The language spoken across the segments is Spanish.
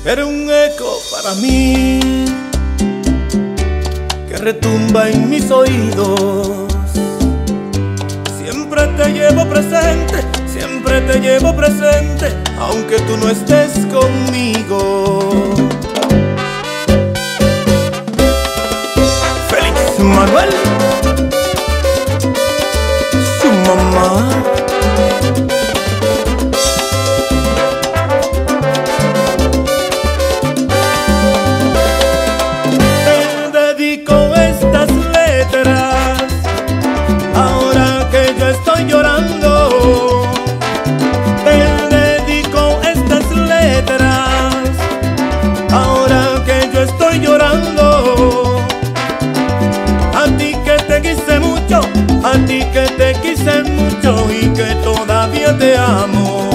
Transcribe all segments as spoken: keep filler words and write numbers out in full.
Eres un eco para mí que retumba en mis oídos. Siempre te llevo presente, siempre te llevo presente, aunque tú no estés conmigo. Félix Manuel, su mamá. Estoy llorando, te dedico estas letras. Ahora que yo estoy llorando, a ti que te quise mucho, a ti que te quise mucho y que todavía te amo.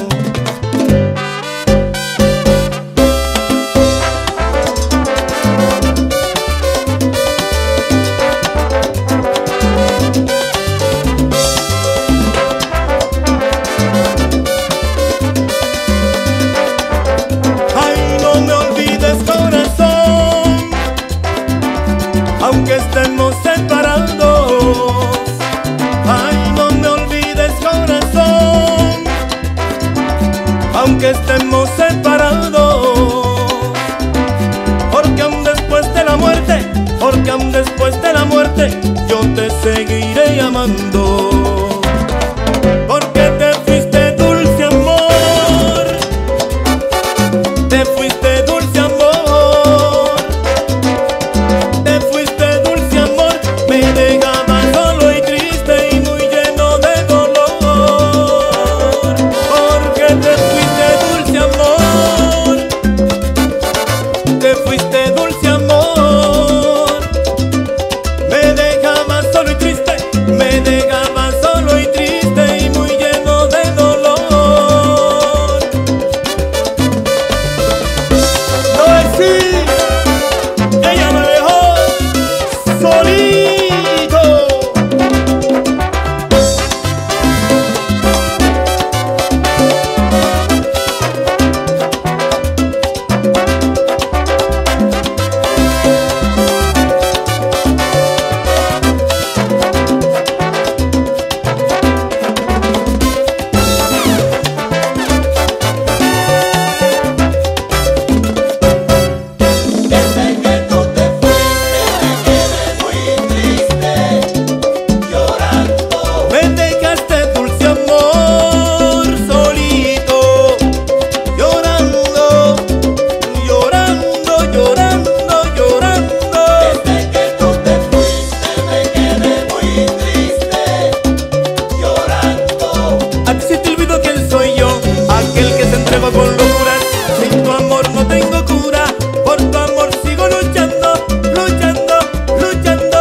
Aunque estemos separados, ay, no me olvides, corazón. Aunque estemos separados, porque aún después de la muerte, porque aún después de la muerte, yo te seguiré amando. Porque te fuiste dulce amor, te fuiste dulce amor. Te fuiste dulce amor, me dejabas solo y triste, me dejabas solo y triste y muy lleno de dolor. No es así, ella me dejó solito. Con locura, sin tu amor no tengo cura, por tu amor sigo luchando, luchando, luchando.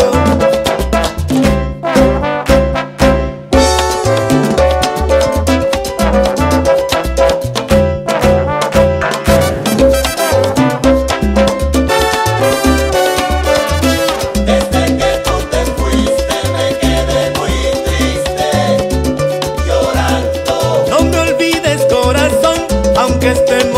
Desde que tú te fuiste me quedé muy triste, llorando. No me olvides, corazón, aunque esté